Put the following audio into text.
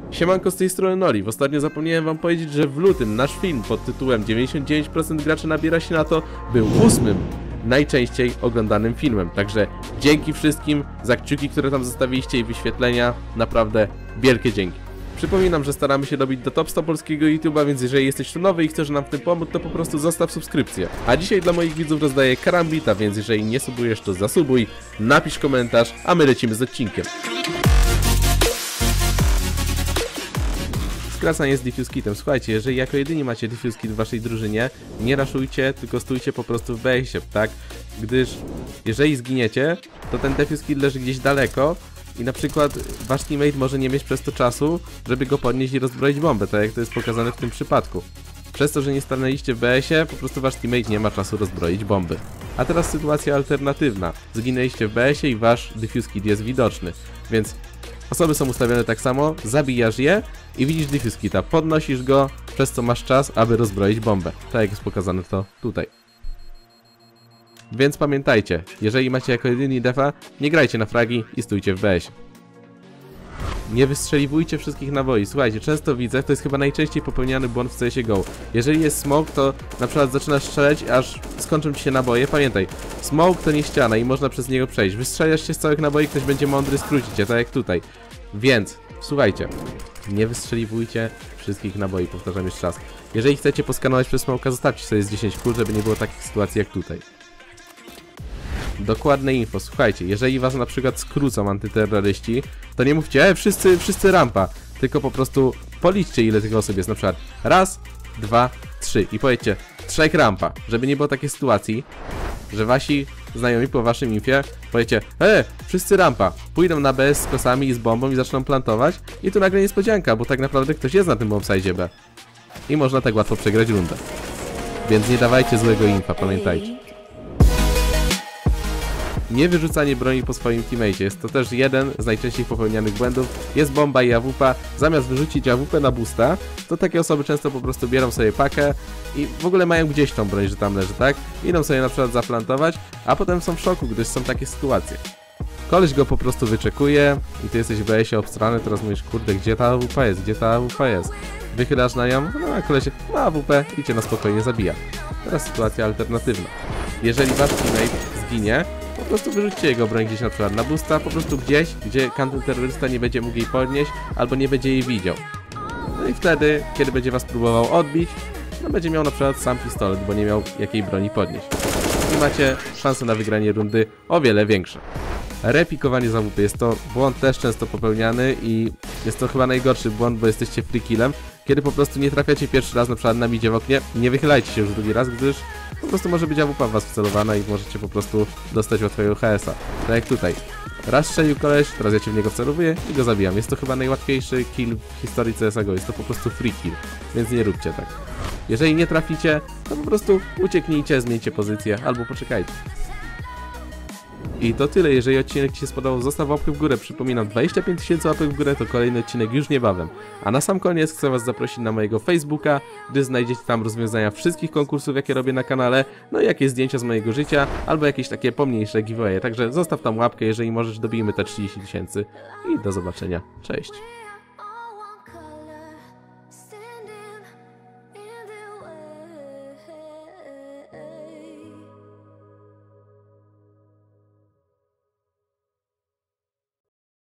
Siemanko, z tej strony Noli. Ostatnio zapomniałem wam powiedzieć, że w lutym nasz film pod tytułem 99% graczy nabiera się na to był 8. najczęściej oglądanym filmem. Także dzięki wszystkim za kciuki, które tam zostawiliście i wyświetlenia. Naprawdę wielkie dzięki. Przypominam, że staramy się dobić do top 100 polskiego YouTube'a, więc jeżeli jesteś tu nowy i chcesz nam w tym pomóc, to po prostu zostaw subskrypcję. A dzisiaj dla moich widzów rozdaję karambita, więc jeżeli nie subujesz, to zasubuj, napisz komentarz, a my lecimy z odcinkiem. Skracanie z Defuse Kitem. Słuchajcie, jeżeli jako jedyni macie Defuse Kit w waszej drużynie, nie raszujcie, tylko stójcie po prostu w BS-ie, tak? Gdyż jeżeli zginiecie, to ten Defuse Kit leży gdzieś daleko i na przykład wasz teammate może nie mieć przez to czasu, żeby go podnieść i rozbroić bombę, tak jak to jest pokazane w tym przypadku. Przez to, że nie stanęliście w BS-ie, po prostu wasz teammate nie ma czasu rozbroić bomby. A teraz sytuacja alternatywna. Zginęliście w BS-ie i wasz Defuse Kit jest widoczny, więc osoby są ustawione tak samo, zabijasz je i widzisz Defuse Kita, podnosisz go, przez co masz czas, aby rozbroić bombę. Tak jak jest pokazane to tutaj. Więc pamiętajcie, jeżeli macie jako jedyni defa, nie grajcie na fragi i stójcie w BS. Nie wystrzeliwujcie wszystkich naboi. Słuchajcie, często widzę, to jest chyba najczęściej popełniany błąd w CSGO. Jeżeli jest smoke, to na przykład zaczynasz strzelać, aż skończą ci się naboje. Pamiętaj, smoke to nie ściana i można przez niego przejść. Wystrzelasz się z całych naboi, ktoś będzie mądry, skróci cię, tak jak tutaj. Więc, słuchajcie, nie wystrzeliwujcie wszystkich naboi, powtarzam jeszcze raz. Jeżeli chcecie poskanować przez smoke'a, zostawcie sobie z 10 kul, żeby nie było takich sytuacji jak tutaj. Dokładne info, słuchajcie, jeżeli was na przykład skrócą antyterroryści, to nie mówcie, wszyscy rampa, tylko po prostu policzcie, ile tych osób jest, na przykład raz, 2, 3 i powiedzcie 3 rampa, żeby nie było takiej sytuacji, że wasi znajomi po waszym infie powiecie, wszyscy rampa, pójdą na BS z kosami i z bombą i zaczną plantować i tu nagle niespodzianka, bo tak naprawdę ktoś jest na tym bombsite B i można tak łatwo przegrać rundę, więc nie dawajcie złego infa, pamiętajcie. Nie wyrzucanie broni po swoim teammate'ie. Jest to też jeden z najczęściej popełnianych błędów. Jest bomba i AWP. Zamiast wyrzucić AWP na boosta, to takie osoby często po prostu bierą sobie pakę i w ogóle mają gdzieś tą broń, że tam leży, tak? Idą sobie na przykład zaplantować, a potem są w szoku, gdyż są takie sytuacje. Koleś go po prostu wyczekuje i ty jesteś w BS-ie obstrany, teraz mówisz, kurde, gdzie ta AWP jest, gdzie ta AWP jest? Wychylasz na nią, no a koleś ma AWP i cię na spokojnie zabija. Teraz sytuacja alternatywna. Jeżeli wasz teammate zginie, po prostu wyrzućcie jego broń gdzieś na przykład na boosta, po prostu gdzieś, gdzie terrorysta nie będzie mógł jej podnieść, albo nie będzie jej widział. No i wtedy, kiedy będzie was próbował odbić, no będzie miał na przykład sam pistolet, bo nie miał jakiej broni podnieść. I macie szansę na wygranie rundy o wiele większe. Repikowanie z AWP jest to błąd też często popełniany i jest to chyba najgorszy błąd, bo jesteście free killem, kiedy po prostu nie trafiacie pierwszy raz na przykład na midzie w oknie, nie wychylajcie się już drugi raz, gdyż po prostu może być AWP w was wcelowana i możecie po prostu dostać łatwego HS-a. Tak jak tutaj. Raz strzelił koleś, teraz ja cię w niego wcelowuję i go zabijam. Jest to chyba najłatwiejszy kill w historii CSGO, jest to po prostu free kill, więc nie róbcie tak. Jeżeli nie traficie, to po prostu ucieknijcie, zmieńcie pozycję albo poczekajcie. I to tyle, jeżeli odcinek ci się spodobał, zostaw łapkę w górę, przypominam, 25 000 łapek w górę to kolejny odcinek już niebawem. A na sam koniec chcę was zaprosić na mojego Facebooka, gdy znajdziecie tam rozwiązania wszystkich konkursów, jakie robię na kanale, no i jakieś zdjęcia z mojego życia, albo jakieś takie pomniejsze giveawaye, także zostaw tam łapkę, jeżeli możesz, dobijmy te 30 000 i do zobaczenia, cześć.